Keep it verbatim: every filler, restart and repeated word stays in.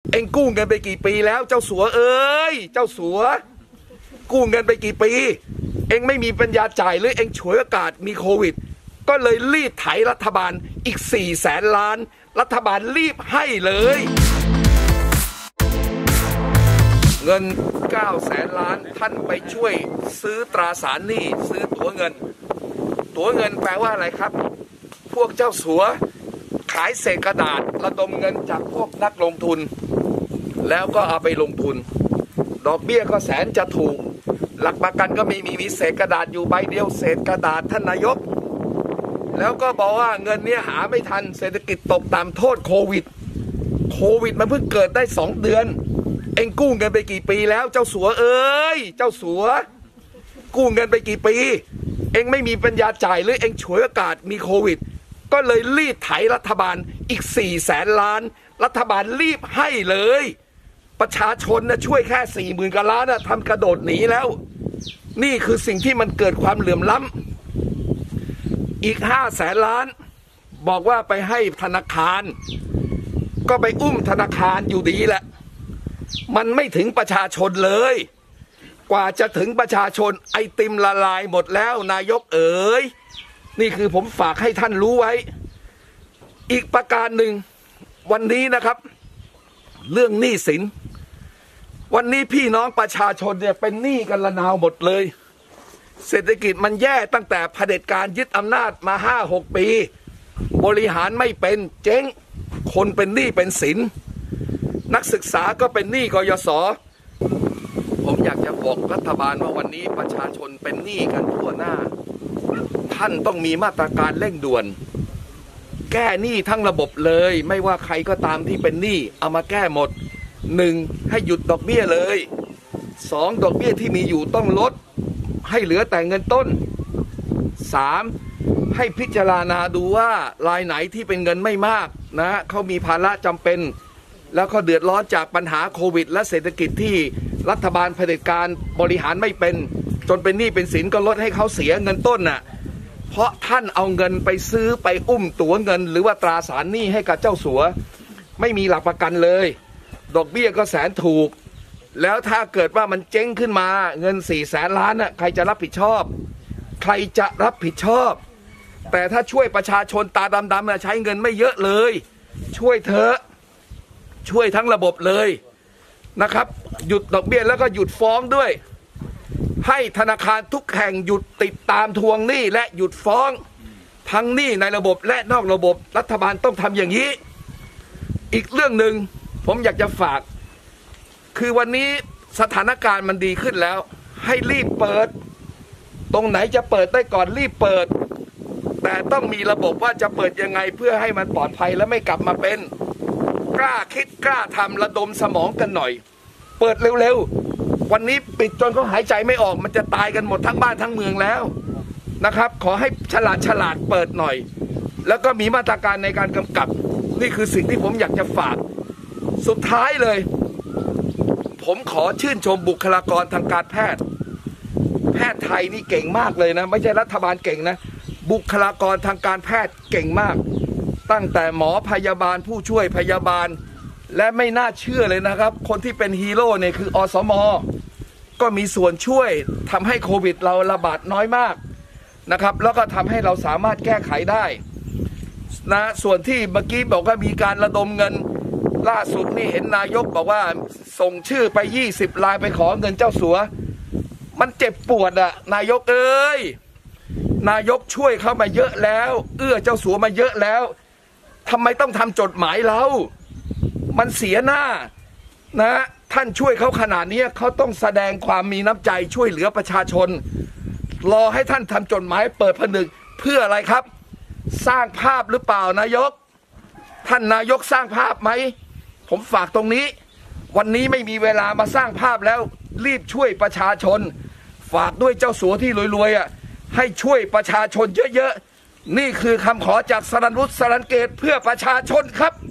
เอ็งกู้เงินไปกี่ปีแล้วเจ้าสัวเอ้ยเจ้าสัวกู้เงินไปกี่ปีเอ็งไม่มีปัญญาจ่ายหรือเอ็งฉวยโอกาสมีโควิดก็เลยรีดไถรัฐบาลอีกสี่แสนล้านรัฐบาลรีบให้เลยเงินเก้าแสนล้านท่านไปช่วยซื้อตราสารหนี้ซื้อตั๋วเงินตั๋วเงินแปลว่าอะไรครับพวกเจ้าสัวขายเศษกระดาษระดมเงินจากพวกนักลงทุนแล้วก็เอาไปลงทุนดอกเบี้ยก็แสนจะถูกหลักประกันก็ไม่มีมีเศษกระดาษอยู่ใบเดียวเศษกระดาษท่านนายกแล้วก็บอกว่าเงินนี้หาไม่ทันเศรษฐกิจตกต่ำโทษโควิดโควิดมันเพิ่งเกิดได้สองเดือนเอ็งกู้เงินไปกี่ปีแล้วเจ้าสัวเอ้ยเจ้าสัวกู้เงินไปกี่ปีเอ็งไม่มีปัญญาจ่ายหรือเอ็งฉวยโอกาสมีโควิดก็เลยรีดไถรัฐบาลอีกสี่แสนล้านรัฐบาลรีบให้เลยประชาชนนะช่วยแค่สี่หมื่นกว่าล้านนะทำกระโดดหนีแล้วนี่คือสิ่งที่มันเกิดความเหลื่อมล้ำอีกห้าแสนล้านบอกว่าไปให้ธนาคารก็ไปอุ้มธนาคารอยู่ดีแหละมันไม่ถึงประชาชนเลยกว่าจะถึงประชาชนไอติมละลายหมดแล้วนายกเอ๋ยนี่คือผมฝากให้ท่านรู้ไว้อีกประการหนึ่งวันนี้นะครับเรื่องหนี้สินวันนี้พี่น้องประชาชนเนี่ยเป็นหนี้กันระนาวหมดเลยเศรษฐกิจมันแย่ตั้งแต่เผด็จการยึดอำนาจมาห้าหกปีบริหารไม่เป็นเจ๊งคนเป็นหนี้เป็นสินนักศึกษาก็เป็นหนี้กยศผมอยากจะบอกรัฐบาลว่าวันนี้ประชาชนเป็นหนี้กันทั่วหน้าท่านต้องมีมาตรการเร่งด่วนแก้หนี้ทั้งระบบเลยไม่ว่าใครก็ตามที่เป็นหนี้เอามาแก้หมดหนึ่งให้หยุดดอกเบี้ยเลยสองดอกเบี้ยที่มีอยู่ต้องลดให้เหลือแต่เงินต้นสามให้พิจารณาดูว่ารายไหนที่เป็นเงินไม่มากนะเขามีภาระจำเป็นแล้วเขาเดือดร้อนจากปัญหาโควิดและเศรษฐกิจที่รัฐบาลเผด็จการบริหารไม่เป็นจนเป็นหนี้เป็นสินก็ลดให้เขาเสียเงินต้นน่ะเพราะท่านเอาเงินไปซื้อไปอุ้มตั๋วเงินหรือว่าตราสารหนี้ให้กับเจ้าสัวไม่มีหลักประกันเลยดอกเบี้ยก็แสนถูกแล้วถ้าเกิดว่ามันเจ๊งขึ้นมาเงินสี่แสนล้านน่ะใครจะรับผิดชอบใครจะรับผิดชอบแต่ถ้าช่วยประชาชนตาดำๆน่ะใช้เงินไม่เยอะเลยช่วยเถอะช่วยทั้งระบบเลยนะครับหยุดดอกเบี้ยแล้วก็หยุดฟ้องด้วยให้ธนาคารทุกแห่งหยุดติดตามทวงหนี้และหยุดฟ้องทั้งหนี้ในระบบและนอกระบบรัฐบาลต้องทำอย่างนี้อีกเรื่องหนึ่งผมอยากจะฝากคือวันนี้สถานการณ์มันดีขึ้นแล้วให้รีบเปิดตรงไหนจะเปิดได้ก่อนรีบเปิดแต่ต้องมีระบบว่าจะเปิดยังไงเพื่อให้มันปลอดภัยและไม่กลับมาเป็นกล้าคิดกล้าทำระดมสมองกันหน่อยเปิดเร็วๆวันนี้ปิดจนเขาหายใจไม่ออกมันจะตายกันหมดทั้งบ้านทั้งเมืองแล้วนะครับขอให้ฉลาดฉลาดเปิดหน่อยแล้วก็มีมาตรการในการกำกับนี่คือสิ่งที่ผมอยากจะฝากสุดท้ายเลยผมขอชื่นชมบุคลากรทางการแพทย์แพทย์ไทยนี่เก่งมากเลยนะไม่ใช่รัฐบาลเก่งนะบุคลากรทางการแพทย์เก่งมากตั้งแต่หมอพยาบาลผู้ช่วยพยาบาลและไม่น่าเชื่อเลยนะครับคนที่เป็นฮีโร่เนี่ยคืออสม.ก็มีส่วนช่วยทำให้โควิดเราระบาดน้อยมากนะครับแล้วก็ทำให้เราสามารถแก้ไขได้นะส่วนที่เมื่อกี้บอกว่ามีการระดมเงินล่าสุดนี่เห็นนายกบอกว่าส่งชื่อไปยี่สิบรายไปขอเงินเจ้าสัวมันเจ็บปวดอะนายกเอ้ยนายกช่วยเขามาเยอะแล้วเอื้อเจ้าสัวมาเยอะแล้วทำไมต้องทำจดหมายเรามันเสียหน้านะท่านช่วยเขาขนาดนี้เขาต้องแสดงความมีน้ำใจช่วยเหลือประชาชนรอให้ท่านทำจดหมายเปิดผนึกเพื่ออะไรครับสร้างภาพหรือเปล่านายกท่านนายกสร้างภาพไหมผมฝากตรงนี้วันนี้ไม่มีเวลามาสร้างภาพแล้วรีบช่วยประชาชนฝากด้วยเจ้าสัวที่รวยๆอ่ะให้ช่วยประชาชนเยอะๆนี่คือคำขอจากสรัญวุฒิ สรัญเกตเพื่อประชาชนครับ